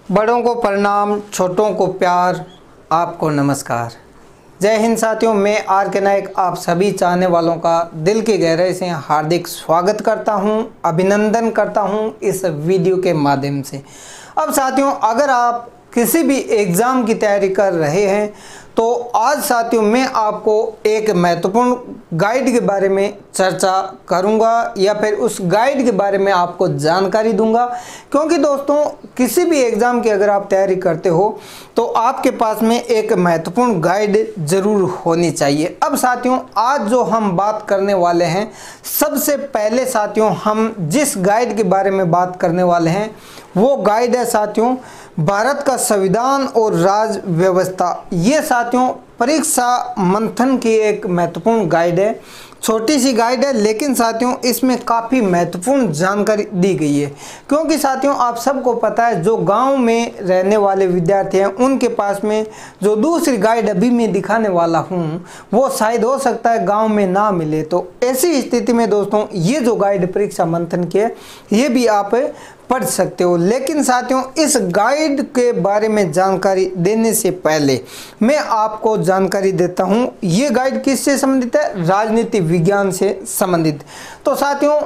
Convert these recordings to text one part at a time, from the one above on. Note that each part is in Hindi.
बड़ों को प्रणाम, छोटों को प्यार, आपको नमस्कार। जय हिंद साथियों, मैं आर के नायक आप सभी चाहने वालों का दिल की गहराई से हार्दिक स्वागत करता हूं, अभिनंदन करता हूं इस वीडियो के माध्यम से। अब साथियों, अगर आप किसी भी एग्ज़ाम की तैयारी कर रहे हैं तो आज साथियों मैं आपको एक महत्वपूर्ण गाइड के बारे में चर्चा करूंगा या फिर उस गाइड के बारे में आपको जानकारी दूंगा, क्योंकि दोस्तों किसी भी एग्ज़ाम की अगर आप तैयारी करते हो तो आपके पास में एक महत्वपूर्ण गाइड ज़रूर होनी चाहिए। अब साथियों, आज जो हम बात करने वाले हैं, सबसे पहले साथियों हम जिस गाइड के बारे में बात करने वाले हैं वो गाइड है साथियों भारत का संविधान और राज व्यवस्था। ये साथियों परीक्षा मंथन की एक महत्वपूर्ण गाइड है। छोटी सी गाइड है, लेकिन साथियों इसमें काफ़ी महत्वपूर्ण जानकारी दी गई है, क्योंकि साथियों आप सबको पता है जो गांव में रहने वाले विद्यार्थी हैं उनके पास में जो दूसरी गाइड अभी मैं दिखाने वाला हूं वो शायद हो सकता है गांव में ना मिले। तो ऐसी स्थिति में दोस्तों ये जो गाइड परीक्षा मंथन की है ये भी आप पढ़ सकते हो। लेकिन साथियों इस गाइड के बारे में जानकारी देने से पहले मैं आपको जानकारी देता हूं, ये गाइड किससे संबंधित है? राजनीति विज्ञान से संबंधित। तो साथियों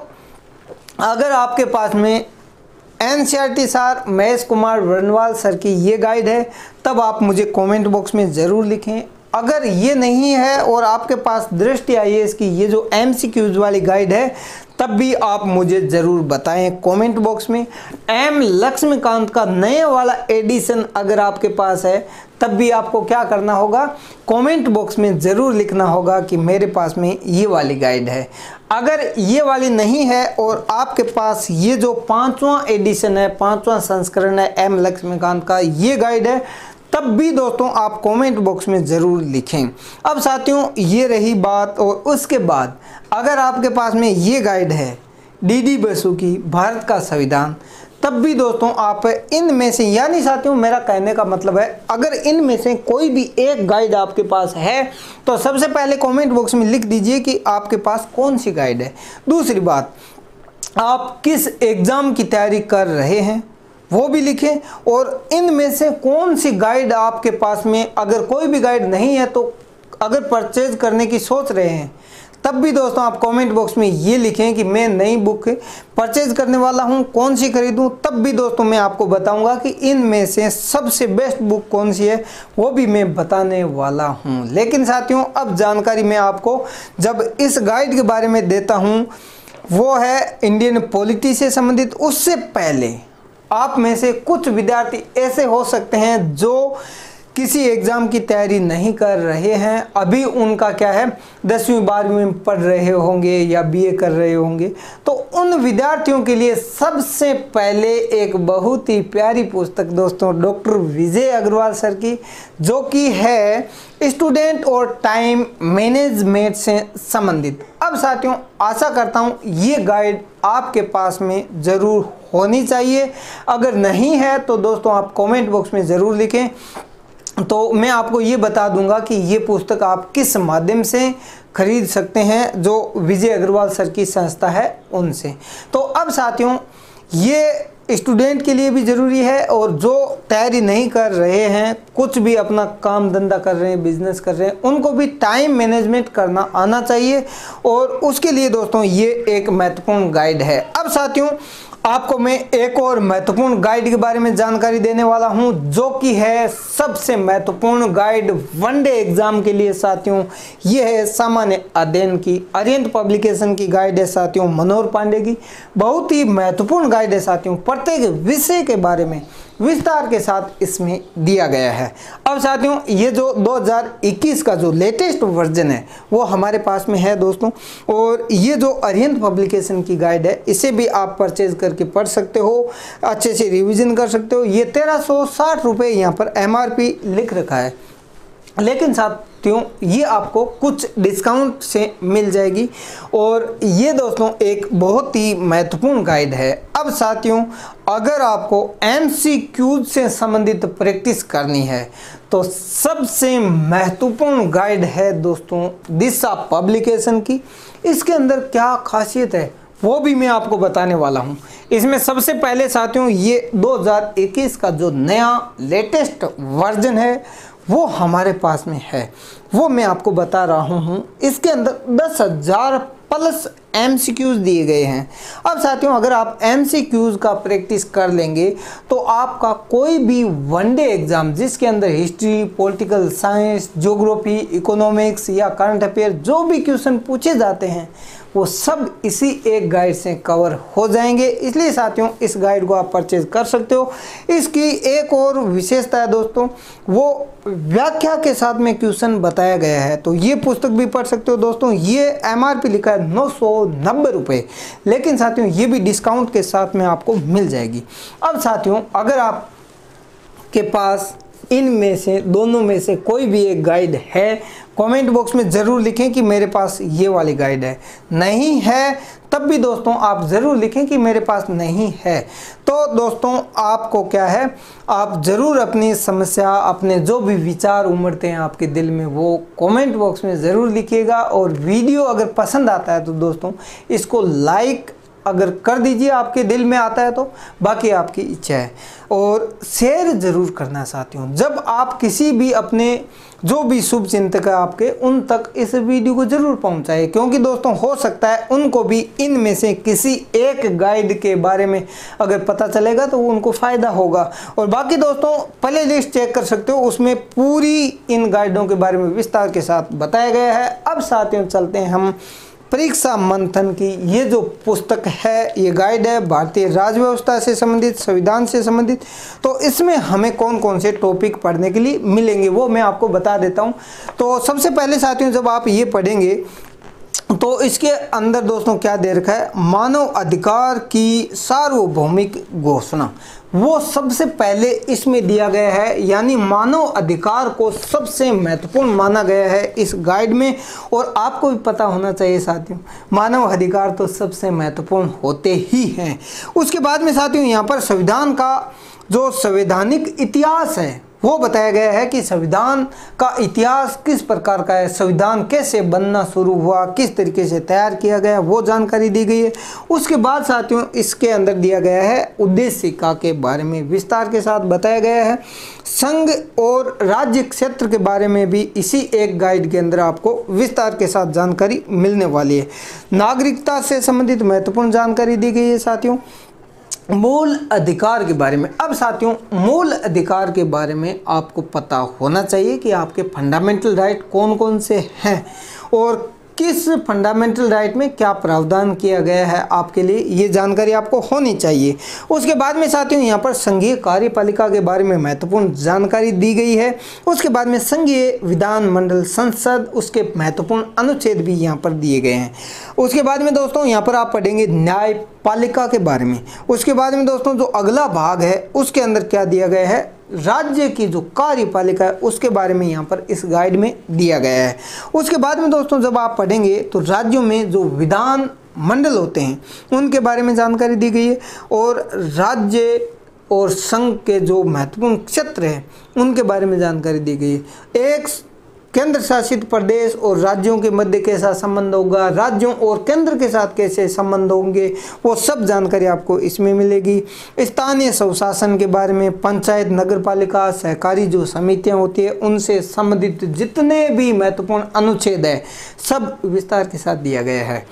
अगर आपके पास में NCERT sir Mahesh Kumar Varnwal sir की ये गाइड है तब आप मुझे कमेंट बॉक्स में ज़रूर लिखें। अगर ये नहीं है और आपके पास दृष्टि आईएएस की ये जो एमसीक्यूज वाली गाइड है तब भी आप मुझे ज़रूर बताएं कमेंट बॉक्स में। एम लक्ष्मीकांत का नया वाला एडिशन अगर आपके पास है तब भी आपको क्या करना होगा, कमेंट बॉक्स में ज़रूर लिखना होगा कि मेरे पास में ये वाली गाइड है। अगर ये वाली नहीं है और आपके पास ये जो 5वां एडिशन है, 5वां संस्करण है एम लक्ष्मीकांत का, ये गाइड है तब भी दोस्तों आप कमेंट बॉक्स में ज़रूर लिखें। अब साथियों ये रही बात, और उसके बाद अगर आपके पास में ये गाइड है डीडी बसु की भारत का संविधान, तब भी दोस्तों आप इनमें से, यानी साथियों मेरा कहने का मतलब है अगर इनमें से कोई भी एक गाइड आपके पास है तो सबसे पहले कमेंट बॉक्स में लिख दीजिए कि आपके पास कौन सी गाइड है। दूसरी बात, आप किस एग्ज़ाम की तैयारी कर रहे हैं वो भी लिखें, और इनमें से कौन सी गाइड आपके पास में, अगर कोई भी गाइड नहीं है तो अगर परचेज करने की सोच रहे हैं तब भी दोस्तों आप कमेंट बॉक्स में ये लिखें कि मैं नई बुक परचेज करने वाला हूं, कौन सी खरीदूं। तब भी दोस्तों मैं आपको बताऊंगा कि इनमें से सबसे बेस्ट बुक कौन सी है वो भी मैं बताने वाला हूं। लेकिन साथियों अब जानकारी मैं आपको जब इस गाइड के बारे में देता हूं वो है इंडियन पॉलिटी से संबंधित। उससे पहले आप में से कुछ विद्यार्थी ऐसे हो सकते हैं जो किसी एग्ज़ाम की तैयारी नहीं कर रहे हैं, अभी उनका क्या है 10वीं 12वीं में पढ़ रहे होंगे या बीए कर रहे होंगे, तो उन विद्यार्थियों के लिए सबसे पहले एक बहुत ही प्यारी पुस्तक दोस्तों डॉक्टर विजय अग्रवाल सर की, जो कि है स्टूडेंट और टाइम मैनेजमेंट से संबंधित। अब साथियों आशा करता हूँ ये गाइड आपके पास में ज़रूर होनी चाहिए। अगर नहीं है तो दोस्तों आप कमेंट बॉक्स में ज़रूर लिखें, तो मैं आपको ये बता दूंगा कि ये पुस्तक आप किस माध्यम से खरीद सकते हैं, जो विजय अग्रवाल सर की संस्था है उनसे। तो अब साथियों ये स्टूडेंट के लिए भी ज़रूरी है, और जो तैयारी नहीं कर रहे हैं, कुछ भी अपना काम धंधा कर रहे हैं, बिजनेस कर रहे हैं, उनको भी टाइम मैनेजमेंट करना आना चाहिए, और उसके लिए दोस्तों ये एक महत्वपूर्ण गाइड है। अब साथियों आपको मैं एक और महत्वपूर्ण गाइड के बारे में जानकारी देने वाला हूं, जो कि है सबसे महत्वपूर्ण गाइड वनडे एग्जाम के लिए साथियों। ये है सामान्य अध्ययन की आर्यंत पब्लिकेशन की गाइड है साथियों, मनोहर पांडे की। बहुत ही महत्वपूर्ण गाइड है साथियों, प्रत्येक विषय के बारे में विस्तार के साथ इसमें दिया गया है। अब साथियों ये जो 2021 का जो लेटेस्ट वर्जन है वो हमारे पास में है दोस्तों, और ये जो अरिहंत पब्लिकेशन की गाइड है इसे भी आप परचेज करके पढ़ सकते हो, अच्छे से रिवीजन कर सकते हो। ये 1360 रुपये यहाँ पर MRP लिख रखा है, लेकिन साथियों ये आपको कुछ डिस्काउंट से मिल जाएगी, और ये दोस्तों एक बहुत ही महत्वपूर्ण गाइड है। अब साथियों अगर आपको MCQ से संबंधित प्रैक्टिस करनी है तो सबसे महत्वपूर्ण गाइड है दोस्तों दिशा पब्लिकेशन की। इसके अंदर क्या खासियत है वो भी मैं आपको बताने वाला हूँ। इसमें सबसे पहले साथियों ये 2021 का जो नया लेटेस्ट वर्जन है वो हमारे पास में है, वो मैं आपको बता रहा हूँ। इसके अंदर 10,000 प्लस MCQs दिए गए हैं। अब साथियों अगर आप MCQs का प्रैक्टिस कर लेंगे तो आपका कोई भी वनडे एग्ज़ाम जिसके अंदर history, political science, geography, economics या करंट अफेयर जो भी क्वेश्चन पूछे जाते हैं वो सब इसी एक गाइड से कवर हो जाएंगे। इसलिए साथियों इस गाइड को आप परचेज कर सकते हो। इसकी एक और विशेषता है दोस्तों, वो व्याख्या के साथ में क्वेश्चन बताया गया है, तो ये पुस्तक भी पढ़ सकते हो दोस्तों। ये MRP लिखा है 990 रुपये, लेकिन साथियों ये भी डिस्काउंट के साथ में आपको मिल जाएगी। अब साथियों अगर आप के पास इनमें से दोनों में से कोई भी एक गाइड है, कमेंट बॉक्स में ज़रूर लिखें कि मेरे पास ये वाली गाइड है। नहीं है तब भी दोस्तों आप ज़रूर लिखें कि मेरे पास नहीं है। तो दोस्तों आपको क्या है, आप ज़रूर अपनी समस्या, अपने जो भी विचार उमड़ते हैं आपके दिल में वो कमेंट बॉक्स में ज़रूर लिखिएगा। और वीडियो अगर पसंद आता है तो दोस्तों इसको लाइक अगर कर दीजिए, आपके दिल में आता है तो, बाकी आपकी इच्छा है। और शेयर ज़रूर करना साथियों, जब आप किसी भी अपने जो भी शुभ चिंतक है आपके उन तक इस वीडियो को ज़रूर पहुंचाइए, क्योंकि दोस्तों हो सकता है उनको भी इनमें से किसी एक गाइड के बारे में अगर पता चलेगा तो उनको फ़ायदा होगा। और बाकी दोस्तों प्ले लिस्ट चेक कर सकते हो, उसमें पूरी इन गाइडों के बारे में विस्तार के साथ बताया गया है। अब साथियों चलते हैं हम परीक्षा मंथन की ये जो पुस्तक है, ये गाइड है भारतीय राज्य व्यवस्था से संबंधित, संविधान से संबंधित। तो इसमें हमें कौन कौन से टॉपिक पढ़ने के लिए मिलेंगे वो मैं आपको बता देता हूँ। तो सबसे पहले साथियों जब आप ये पढ़ेंगे तो इसके अंदर दोस्तों क्या दे रखा है, मानव अधिकार की सार्वभौमिक घोषणा, वो सबसे पहले इसमें दिया गया है। यानी मानव अधिकार को सबसे महत्वपूर्ण माना गया है इस गाइड में। और आपको भी पता होना चाहिए साथियों, मानव अधिकार तो सबसे महत्वपूर्ण होते ही हैं। उसके बाद में साथियों यहाँ पर संविधान का जो संवैधानिक इतिहास है वो बताया गया है कि संविधान का इतिहास किस प्रकार का है, संविधान कैसे बनना शुरू हुआ, किस तरीके से तैयार किया गया, वो जानकारी दी गई है। उसके बाद साथियों इसके अंदर दिया गया है उद्देशिका के बारे में विस्तार के साथ बताया गया है। संघ और राज्य क्षेत्र के बारे में भी इसी एक गाइड के अंदर आपको विस्तार के साथ जानकारी मिलने वाली है। नागरिकता से संबंधित महत्वपूर्ण जानकारी दी गई है साथियों। मूल अधिकार के बारे में, अब साथियों मूल अधिकार के बारे में आपको पता होना चाहिए कि आपके फंडामेंटल राइट कौन कौन से हैं और किस फंडामेंटल राइट में क्या प्रावधान किया गया है आपके लिए, ये जानकारी आपको होनी चाहिए। उसके बाद में साथियों यहाँ पर संघीय कार्यपालिका के बारे में महत्वपूर्ण जानकारी दी गई है। उसके बाद में संघीय विधानमंडल संसद, उसके महत्वपूर्ण अनुच्छेद भी यहाँ पर दिए गए हैं। उसके बाद में दोस्तों यहाँ पर आप पढ़ेंगे न्यायपालिका के बारे में। उसके बाद में दोस्तों जो अगला भाग है उसके अंदर क्या दिया गया है, राज्य की जो कार्यपालिका है उसके बारे में यहाँ पर इस गाइड में दिया गया है। उसके बाद में दोस्तों जब आप पढ़ेंगे तो राज्यों में जो विधान मंडल होते हैं उनके बारे में जानकारी दी गई है। और राज्य और संघ के जो महत्वपूर्ण क्षेत्र हैं उनके बारे में जानकारी दी गई है। एक केंद्र शासित प्रदेश और राज्यों के मध्य कैसा संबंध होगा, राज्यों और केंद्र के साथ कैसे संबंध होंगे, वो सब जानकारी आपको इसमें मिलेगी। स्थानीय स्वशासन के बारे में, पंचायत, नगरपालिका, सहकारी जो समितियां होती है उनसे संबंधित जितने भी महत्वपूर्ण अनुच्छेद है सब विस्तार के साथ दिया गया है।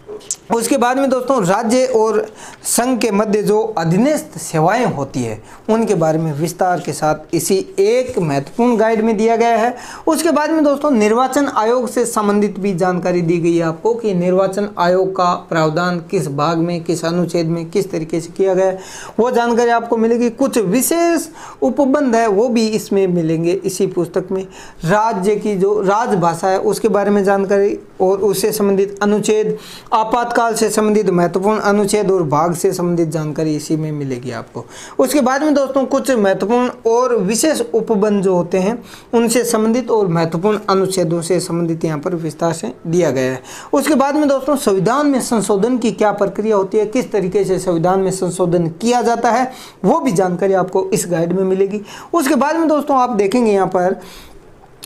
उसके बाद में दोस्तों राज्य और संघ के मध्य जो अधीनस्थ सेवाएं होती है उनके बारे में विस्तार के साथ इसी एक महत्वपूर्ण गाइड में दिया गया है। उसके बाद में दोस्तों निर्वाचन आयोग से संबंधित भी जानकारी दी गई है आपको कि निर्वाचन आयोग का प्रावधान किस भाग में, किस अनुच्छेद में किस तरीके से किया गया है, वो जानकारी आपको मिलेगी। कुछ विशेष उपबंध है वो भी इसमें मिलेंगे इसी पुस्तक में। राज्य की जो राजभाषा है उसके बारे में जानकारी और उससे संबंधित अनुच्छेद, आपातकाल से संबंधित महत्वपूर्ण अनुच्छेद और भाग से संबंधित जानकारी इसी में मिलेगी आपको। उसके बाद में दोस्तों कुछ महत्वपूर्ण और विशेष उपबंध जो होते हैं उनसे संबंधित और महत्वपूर्ण अनुच्छेदों से संबंधित यहाँ पर विस्तार से दिया गया है। उसके बाद में दोस्तों संविधान में संशोधन की क्या प्रक्रिया होती है, किस तरीके से संविधान में संशोधन किया जाता है, वो भी जानकारी आपको इस गाइड में मिलेगी। उसके बाद में दोस्तों आप देखेंगे यहाँ पर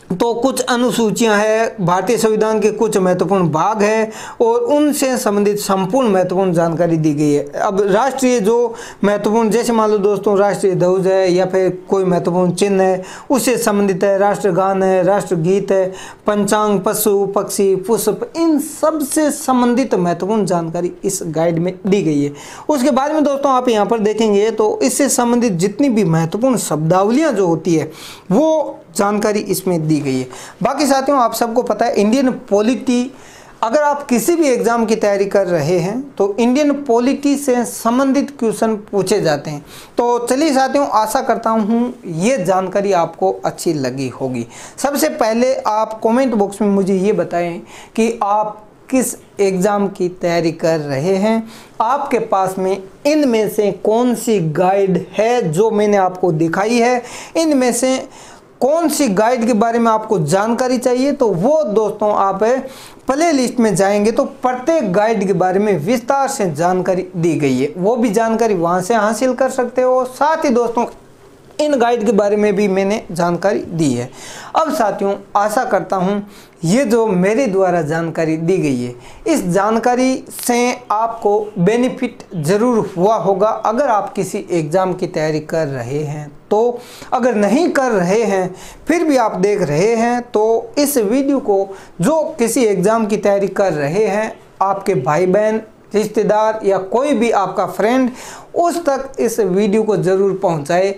तो कुछ अनुसूचियां हैं, भारतीय संविधान के कुछ महत्वपूर्ण भाग हैं और उनसे संबंधित संपूर्ण महत्वपूर्ण जानकारी दी गई है। अब राष्ट्रीय जो महत्वपूर्ण, जैसे मान लो दोस्तों राष्ट्रीय ध्वज है या फिर कोई महत्वपूर्ण चिन्ह है उससे संबंधित है, राष्ट्रगान है, राष्ट्रगीत है, पंचांग, पशु पक्षी, पुष्प, इन सब से संबंधित महत्वपूर्ण जानकारी इस गाइड में दी गई है। उसके बाद में दोस्तों आप यहाँ पर देखेंगे तो इससे संबंधित जितनी भी महत्वपूर्ण शब्दावलियाँ जो होती है वो जानकारी इसमें दी गई है। बाकी साथियों आप सबको पता है इंडियन पॉलिटी, अगर आप किसी भी एग्जाम की तैयारी कर रहे हैं तो इंडियन पॉलिटी से संबंधित क्वेश्चन पूछे जाते हैं। तो चलिए साथियों, आशा करता हूँ ये जानकारी आपको अच्छी लगी होगी। सबसे पहले आप कमेंट बॉक्स में मुझे ये बताएं कि आप किस एग्ज़ाम की तैयारी कर रहे हैं, आपके पास में इनमें से कौन सी गाइड है जो मैंने आपको दिखाई है, इनमें से कौन सी गाइड के बारे में आपको जानकारी चाहिए। तो वो दोस्तों आप प्ले लिस्ट में जाएंगे तो प्रत्येक गाइड के बारे में विस्तार से जानकारी दी गई है, वो भी जानकारी वहाँ से हासिल कर सकते हो। साथ ही दोस्तों इन गाइड के बारे में भी मैंने जानकारी दी है। अब साथियों आशा करता हूँ ये जो मेरे द्वारा जानकारी दी गई है इस जानकारी से आपको बेनिफिट ज़रूर हुआ होगा। अगर आप किसी एग्ज़ाम की तैयारी कर रहे हैं तो, अगर नहीं कर रहे हैं फिर भी आप देख रहे हैं तो इस वीडियो को जो किसी एग्ज़ाम की तैयारी कर रहे हैं, आपके भाई बहन, रिश्तेदार या कोई भी आपका फ्रेंड, उस तक इस वीडियो को ज़रूर पहुंचाए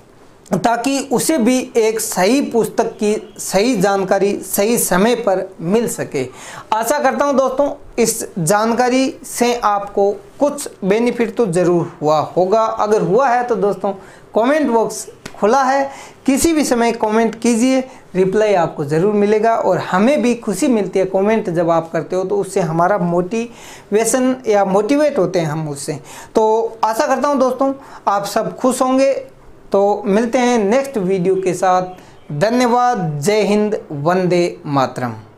ताकि उसे भी एक सही पुस्तक की सही जानकारी सही समय पर मिल सके। आशा करता हूं दोस्तों इस जानकारी से आपको कुछ बेनिफिट तो ज़रूर हुआ होगा। अगर हुआ है तो दोस्तों कमेंट बॉक्स खुला है, किसी भी समय कमेंट कीजिए, रिप्लाई आपको ज़रूर मिलेगा और हमें भी खुशी मिलती है कमेंट जब आप करते हो तो उससे हमारा मोटिवेशन या मोटिवेट होते हैं हम उससे। तो आशा करता हूँ दोस्तों आप सब खुश होंगे। तो मिलते हैं नेक्स्ट वीडियो के साथ। धन्यवाद। जय हिंद, वंदे मातरम।